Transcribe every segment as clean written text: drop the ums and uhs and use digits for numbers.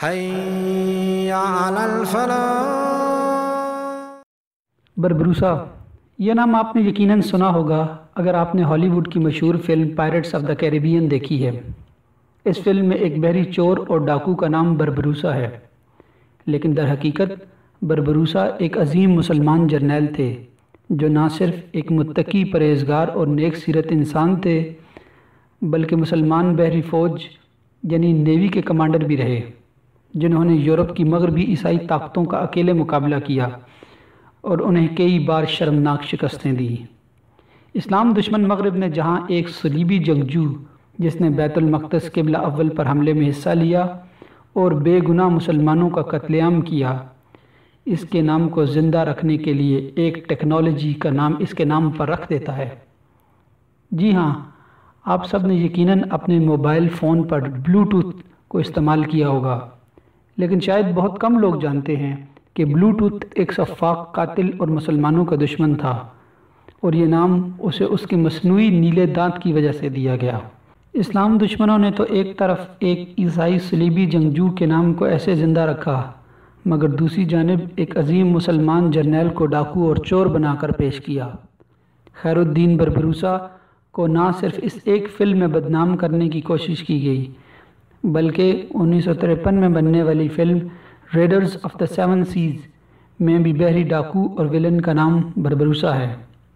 حي على الفلاح۔ بربروسا، یہ نام آپ نے یقیناً سنا ہوگا اگر آپ نے ہالی ووڈ کی مشہور فلم پائرٹس آف دا کیریبین دیکھی ہے۔ اس فلم میں ایک بحری چور اور ڈاکو کا نام بربروسا ہے، لیکن در حقیقت بربروسا ایک عظیم مسلمان جرنیل تھے جو نہ صرف ایک متقی، پرہیزگار اور نیک سیرت انسان تھے بلکہ مسلمان بحری فوج یعنی نیوی کے کمانڈر بھی رہے، جنہوں نے یورپ کی مغربی عیسائی طاقتوں کا اکیلے مقابلہ کیا اور انہیں کئی بار شرمناک شکستیں دی۔ اسلام دشمن مغرب نے جہاں ایک صلیبی جنگجو جس نے بیت المقدس قبلہ اول پر حملے میں حصہ لیا اور بے گناہ مسلمانوں کا قتل عام کیا، اس کے نام کو زندہ رکھنے کے لیے ایک ٹیکنالوجی کا نام اس کے نام پر رکھ دیتا ہے۔ جی ہاں، آپ سب نے یقیناً اپنے موبائل فون پر بلوٹوتھ کو استعمال کیا ہوگا، لیکن شاید بہت کم لوگ جانتے ہیں کہ بلوٹوتھ ایک سفاک قاتل اور مسلمانوں کا دشمن تھا، اور یہ نام اسے اس کے مصنوعی نیلے دانت کی وجہ سے دیا گیا۔ اسلام دشمنوں نے تو ایک طرف ایک عیسائی صلیبی جنگجو کے نام کو ایسے زندہ رکھا، مگر دوسری جانب ایک عظیم مسلمان جرنیل کو ڈاکو اور چور بنا کر پیش کیا۔ خیرالدین بربروسا کو نہ صرف اس ایک فلم میں بدنام کرنے کی کوشش کی گئی بلکہ 1953 میں بننے والی فلم raiders of the seven seas میں بھی بحری ڈاکو اور ویلن کا نام بربروسا ہے۔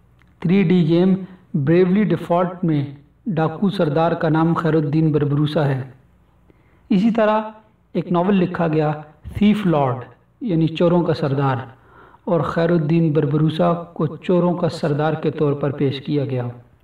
3D گیم بریولی ڈیفالٹ میں ڈاکو سردار کا نام خیرالدین بربروسا ہے۔ اسی طرح ایک ناول لکھا گیا تھیف لارڈ یعنی چوروں کا سردار، اور خیرالدین بربروسا کو چوروں کا سردار کے طور پر پیش کیا گیا۔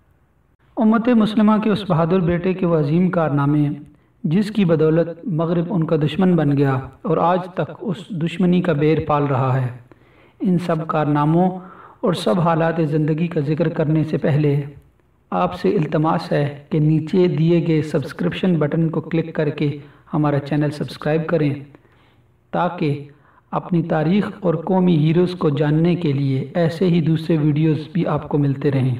امت مسلمہ کے اس بہادر بیٹے کے وہ عظیم کارنامے جس کی بدولت مغرب ان کا دشمن بن گیا اور آج تک اس دشمنی کا بیر پال رہا ہے، ان سب کارناموں اور سب حالات زندگی کا ذکر کرنے سے پہلے آپ سے التماس ہے کہ نیچے دیے گئے سبسکرپشن بٹن کو کلک کر کے ہمارا چینل سبسکرائب کریں تاکہ اپنی تاریخ اور قومی ہیروز کو جاننے کے لیے ایسے ہی دوسرے ویڈیوز بھی آپ کو ملتے رہیں۔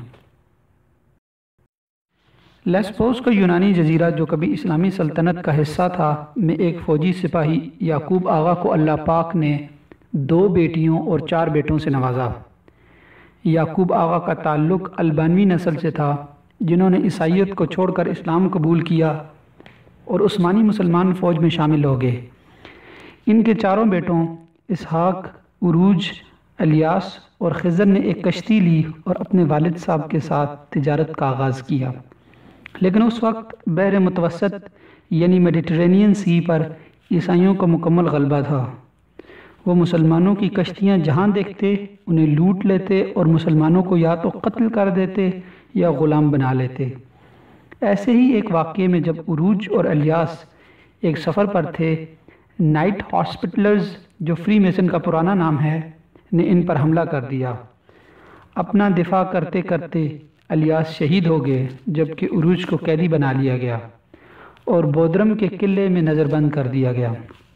لیسبوس کا یونانی جزیرہ جو کبھی اسلامی سلطنت کا حصہ تھا میں ایک فوجی سپاہی یعقوب آغا کو اللہ پاک نے 2 بیٹیوں اور 4 بیٹوں سے نوازا۔ یعقوب آغا کا تعلق البانوی نسل سے تھا جنہوں نے عیسائیت کو چھوڑ کر اسلام قبول کیا اور عثمانی مسلمان فوج میں شامل ہو گئے۔ ان کے 4 بیٹوں اسحاق، عروج، الیاس اور خضر نے ایک کشتی لی اور اپنے والد صاحب کے ساتھ تجارت کا آغاز کیا، لیکن اس وقت بحر متوسط یعنی میڈیٹرینین سی پر عیسائیوں کا مکمل غلبہ تھا۔ وہ مسلمانوں کی کشتیاں جہاں دیکھتے انہیں لوٹ لیتے اور مسلمانوں کو یا تو قتل کر دیتے یا غلام بنا لیتے۔ ایسے ہی ایک واقعے میں جب عروج اور الیاس ایک سفر پر تھے، نائٹ ہاسپٹلرز جو فری میسن کا پرانا نام ہے نے ان پر حملہ کر دیا۔ اپنا دفاع کرتے کرتے الیاس شہید ہو گئے جبکہ عروج کو قیدی بنا لیا گیا اور بودرم کے قلعے میں نظر بند کر دیا گیا۔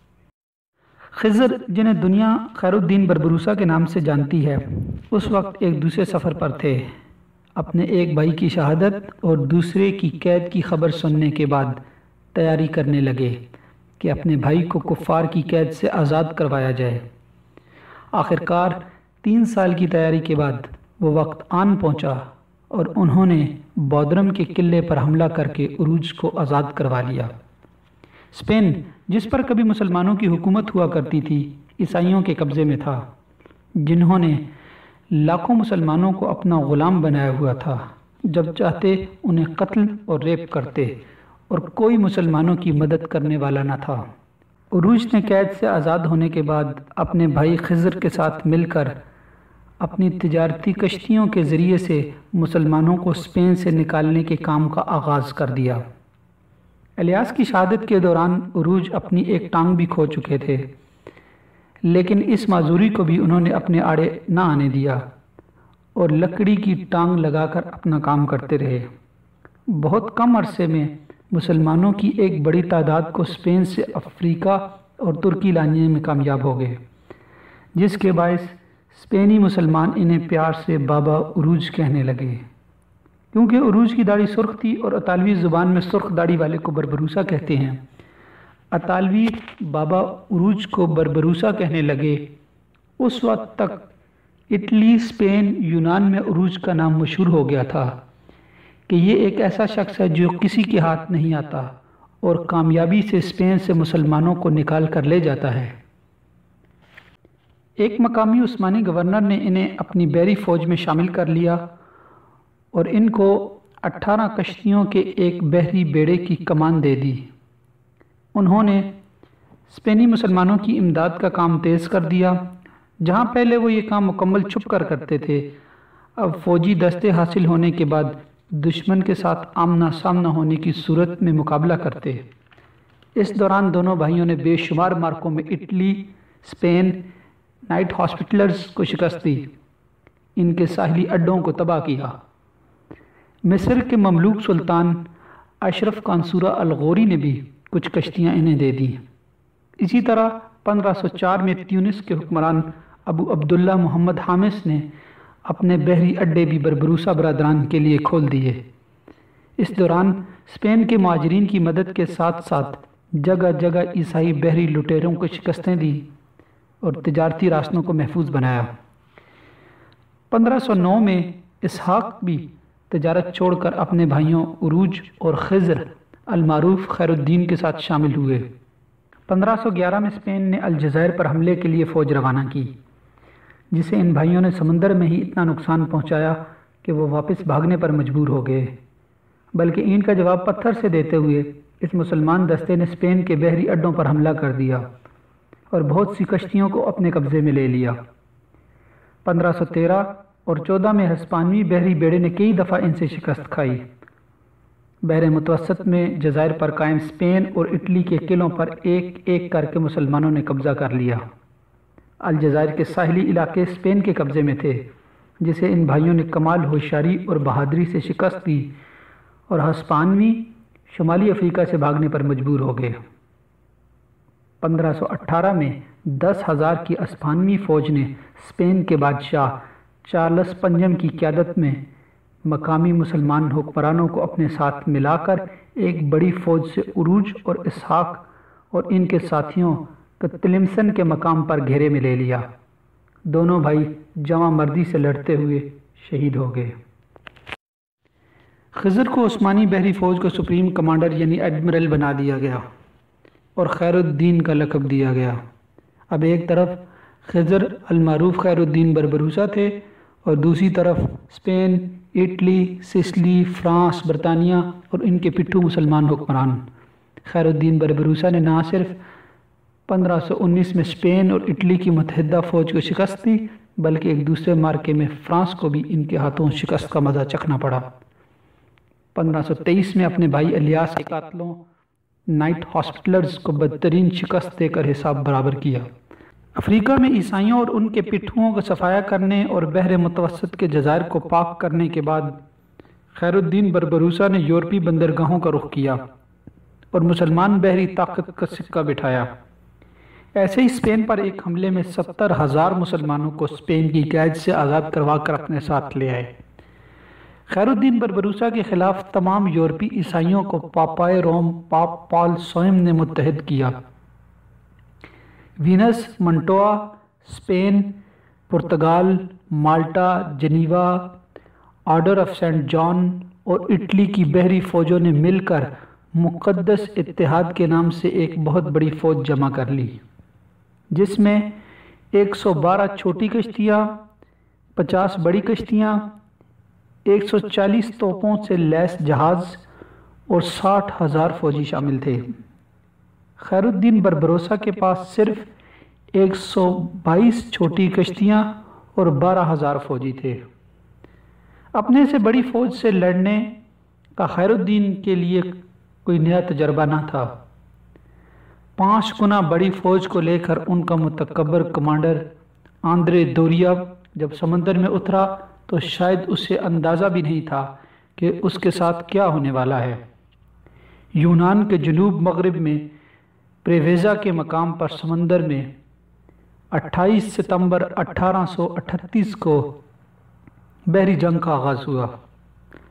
خزر جنہیں دنیا خیرالدین بربروسا کے نام سے جانتی ہے اس وقت ایک دوسرے سفر پر تھے۔ اپنے ایک بھائی کی شہادت اور دوسرے کی قید کی خبر سننے کے بعد تیاری کرنے لگے کہ اپنے بھائی کو کفار کی قید سے آزاد کروایا جائے۔ آخرکار 3 سال کی تیاری کے بعد وہ وقت آن پہنچا اور انہوں نے بودرم کے قلعے پر حملہ کر کے عروج کو آزاد کروا لیا۔ اسپین جس پر کبھی مسلمانوں کی حکومت ہوا کرتی تھی عیسائیوں کے قبضے میں تھا، جنہوں نے لاکھوں مسلمانوں کو اپنا غلام بنایا ہوا تھا، جب چاہتے انہیں قتل اور ریپ کرتے اور کوئی مسلمانوں کی مدد کرنے والا نہ تھا۔ عروج نے قید سے آزاد ہونے کے بعد اپنے بھائی خضر کے ساتھ مل کر اپنی تجارتی کشتیوں کے ذریعے سے مسلمانوں کو اسپین سے نکالنے کے کام کا آغاز کر دیا۔ الیاس کی شہادت کے دوران عروج اپنی ایک ٹانگ بھی کھو چکے تھے، لیکن اس معذوری کو بھی انہوں نے اپنے آڑے نہ آنے دیا اور لکڑی کی ٹانگ لگا کر اپنا کام کرتے رہے۔ بہت کم عرصے میں مسلمانوں کی ایک بڑی تعداد کو اسپین سے افریقہ اور ترکی لانے میں کامیاب ہو گئے، جس کے باعث اسپینی مسلمان انہیں پیار سے بابا عروج کہنے لگے۔ کیونکہ عروج کی داڑھی سرخ تھی اور اطالوی زبان میں سرخ داڑھی والے کو بربروسا کہتے ہیں، اطالوی بابا عروج کو بربروسا کہنے لگے، اس وقت تک اٹلی، اسپین، یونان میں عروج کا نام مشہور ہو گیا تھا کہ یہ ایک ایسا شخص ہے جو کسی کے ہاتھ نہیں آتا اور کامیابی سے اسپین سے مسلمانوں کو نکال کر لے جاتا ہے۔ ایک مقامی عثمانی گورنر نے انہیں اپنی بحری فوج میں شامل کر لیا اور ان کو 18 کشتیوں کے ایک بحری بیڑے کی کمان دے دی۔ انہوں نے اسپینی مسلمانوں کی امداد کا کام تیز کر دیا۔ جہاں پہلے وہ یہ کام مکمل چھپ کر کرتے تھے، اب فوجی دستے حاصل ہونے کے بعد دشمن کے ساتھ آمنا سامنا ہونے کی صورت میں مقابلہ کرتے۔ اس دوران دونوں بھائیوں نے بے شمار مارکوں میں اٹلی، اسپین، نائٹ ہاسپٹلرز کو شکست دی، ان کے ساحلی اڈوں کو تباہ کیا۔ مصر کے مملوک سلطان اشرف قانصورہ الغوری نے بھی کچھ کشتیاں انہیں دے دیں۔ اسی طرح 1504 میں تیونس کے حکمران ابو عبداللہ محمد حامس نے اپنے بحری اڈے بھی بربروسا برادران کے لیے کھول دیے۔ اس دوران اسپین کے مہاجرین کی مدد کے ساتھ ساتھ جگہ جگہ عیسائی بحری لٹیروں کو شکستیں دی اور تجارتی راستوں کو محفوظ بنایا۔ 1509 میں اسحاق بھی تجارت چھوڑ کر اپنے بھائیوں عروج اور خضر المعروف خیر الدین کے ساتھ شامل ہوئے۔ 1511 میں اسپین نے الجزائر پر حملے کے لیے فوج روانہ کی، جسے ان بھائیوں نے سمندر میں ہی اتنا نقصان پہنچایا کہ وہ واپس بھاگنے پر مجبور ہو گئے، بلکہ ان کا جواب پتھر سے دیتے ہوئے اس مسلمان دستے نے اسپین کے بحری اڈوں پر حملہ کر دیا اور بہت سی کشتیوں کو اپنے قبضے میں لے لیا۔ 1513 اور 14 میں ہسپانوی بحری بیڑے نے کئی دفعہ ان سے شکست کھائی۔ بحر متوسط میں جزائر پر قائم اسپین اور اٹلی کے قلعوں پر ایک ایک کر کے مسلمانوں نے قبضہ کر لیا۔ الجزائر کے ساحلی علاقے اسپین کے قبضے میں تھے، جسے ان بھائیوں نے کمال ہوشیاری اور بہادری سے شکست دی اور ہسپانوی شمالی افریقہ سے بھاگنے پر مجبور ہو گئے۔ 1518 میں 10,000 کی ہسپانوی فوج نے اسپین کے بادشاہ چارلس پنجم کی قیادت میں مقامی مسلمان حکمرانوں کو اپنے ساتھ ملا کر ایک بڑی فوج سے عروج اور اسحاق اور ان کے ساتھیوں کو تلمسن کے مقام پر گھیرے میں لے لیا۔ دونوں بھائی جواں مردی سے لڑتے ہوئے شہید ہو گئے۔ خضر کو عثمانی بحری فوج کا سپریم کمانڈر یعنی ایڈمرل بنا دیا گیا اور خیر الدین کا لقب دیا گیا۔ اب ایک طرف خضر المعروف خیر الدین بربروسا تھے اور دوسری طرف اسپین، اٹلی، سسلی، فرانس، برطانیہ اور ان کے پٹھو مسلمان حکمران۔ خیر الدین بربروسا نے نہ صرف 1519 میں اسپین اور اٹلی کی متحدہ فوج کو شکست دی، بلکہ ایک دوسرے مارکے میں فرانس کو بھی ان کے ہاتھوں شکست کا مزہ چکھنا پڑا۔ 1523 میں اپنے بھائی الیاس کے قاتلوں نائٹ ہاسپٹلرز کو بدترین شکست دے کر حساب برابر کیا۔ افریقہ میں عیسائیوں اور ان کے پٹھوؤں کو صفایا کرنے اور بحر متوسط کے جزائر کو پاک کرنے کے بعد خیر الدین بربروسا نے یورپی بندرگاہوں کا رخ کیا اور مسلمان بحری طاقت کا سکہ بٹھایا۔ ایسے ہی اسپین پر ایک حملے میں 70,000 مسلمانوں کو اسپین کی قید سے آزاد کروا کر اپنے ساتھ لے آئے۔ خیر الدین بربروسا کے خلاف تمام یورپی عیسائیوں کو پاپائے روم پاپ پال سوئم نے متحد کیا۔ Venice, Mantua, Spain, Portugal, Malta, Geneva, order of Saint John اور اٹلی کی بحری فوجوں نے مل کر مقدس اتحاد کے نام سے ایک بہت بڑی فوج جمع کر لی، جس میں 112 چھوٹی کشتیاں، 50 بڑی کشتیاں، 140 توپوں سے لیس جہاز اور 60,000 فوجی شامل تھے۔ خیر الدین بربروسا کے پاس صرف 122 چھوٹی کشتیاں اور 12,000 فوجی تھے۔ اپنے سے بڑی فوج سے لڑنے کا خیر الدین کے لیے کوئی نیا تجربہ نہ تھا۔ 5 گنا بڑی فوج کو لے کر ان کا متکبر کمانڈر آندرے دوریا جب سمندر میں اترا تو شاید اسے اندازہ بھی نہیں تھا کہ اس کے ساتھ کیا ہونے والا ہے۔ یونان کے جنوب مغرب میں پریویزا کے مقام پر سمندر میں 28 ستمبر 1838 کو بحری جنگ کا آغاز ہوا۔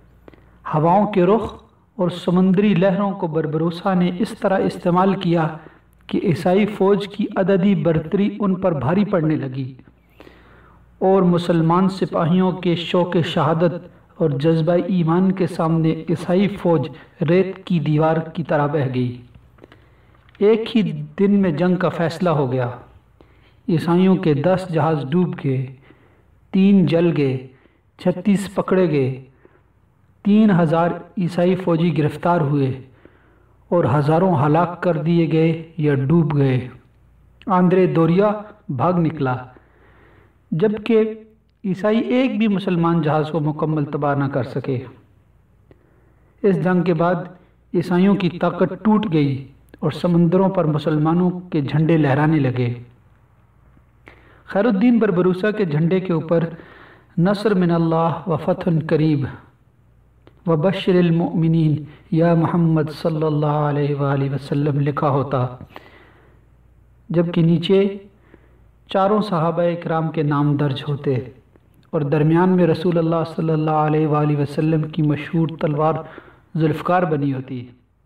ہواؤں کے رخ اور سمندری لہروں کو بربروسا نے اس طرح استعمال کیا کہ عیسائی فوج کی عددی برتری ان پر بھاری پڑنے لگی اور مسلمان سپاہیوں کے شوق شہادت اور جذبہ ایمان کے سامنے عیسائی فوج ریت کی دیوار کی طرح بہہ گئی۔ ایک ہی دن میں جنگ کا فیصلہ ہو گیا۔ عیسائیوں کے 10 جہاز ڈوب گئے، 3 جل گئے، 36 پکڑے گئے، 3000 عیسائی فوجی گرفتار ہوئے اور ہزاروں ہلاک کر دیے گئے یا ڈوب گئے۔ آندرے دوریا بھاگ نکلا، جبکہ عیسائی ایک بھی مسلمان جہاز کو مکمل تباہ نہ کر سکے۔ اس جنگ کے بعد عیسائیوں کی طاقت ٹوٹ گئی اور سمندروں پر مسلمانوں کے جھنڈے لہرانے لگے۔ خیر الدین بربروسا کے جھنڈے کے اوپر نصر من اللہ و فتح قریب وبشر المؤمنین یا محمد صلی اللہ علیہ وآلہ وسلم لکھا ہوتا، جبکہ نیچے 4 صحابہ اکرام کے نام درج ہوتے اور درمیان میں رسول اللہ صلی اللہ علیہ وآلہ وسلم کی مشہور تلوار ذوالفقار بنی ہوتی۔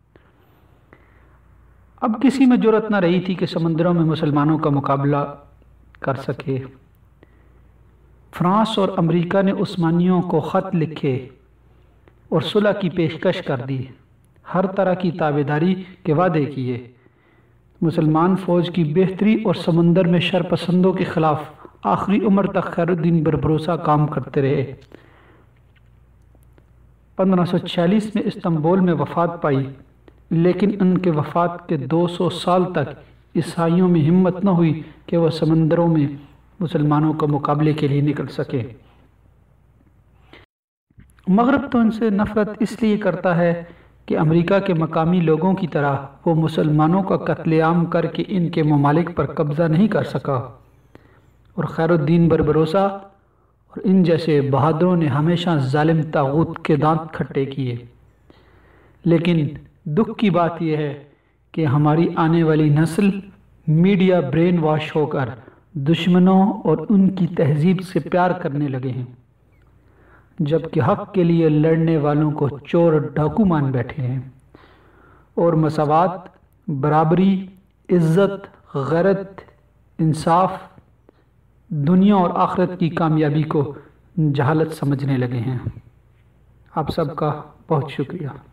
اب کسی میں جرأت نہ رہی تھی کہ سمندروں میں مسلمانوں کا مقابلہ کر سکے۔ فرانس اور امریکہ نے عثمانیوں کو خط لکھے اور صلح کی پیشکش کر دی، ہر طرح کی تابعداری کے وعدے کیے۔ مسلمان فوج کی بہتری اور سمندر میں شرپسندوں کے خلاف آخری عمر تک خیر الدین بربروسا کام کرتے رہے۔ 1546 میں استنبول میں وفات پائی، لیکن ان کے وفات کے 200 سال تک عیسائیوں میں ہمت نہ ہوئی کہ وہ سمندروں میں مسلمانوں کے مقابلے کے لیے نکل سکے۔ مغرب تو ان سے نفرت اس لیے کرتا ہے کہ امریکہ کے مقامی لوگوں کی طرح وہ مسلمانوں کا قتل عام کر کے ان کے ممالک پر قبضہ نہیں کر سکا، اور خیر الدین بربروسا اور ان جیسے بہادروں نے ہمیشہ ظالم طاغوت کے دانت کھٹے کیے۔ لیکن دکھ کی بات یہ ہے کہ ہماری آنے والی نسل میڈیا برین واش ہو کر دشمنوں اور ان کی تہذیب سے پیار کرنے لگے ہیں، جبکہ حق کے لیے لڑنے والوں کو چور ڈاکو مان بیٹھے ہیں، اور مساوات، برابری، عزت، غیرت، انصاف، دنیا اور آخرت کی کامیابی کو جہالت سمجھنے لگے ہیں۔ آپ سب کا بہت شکریہ۔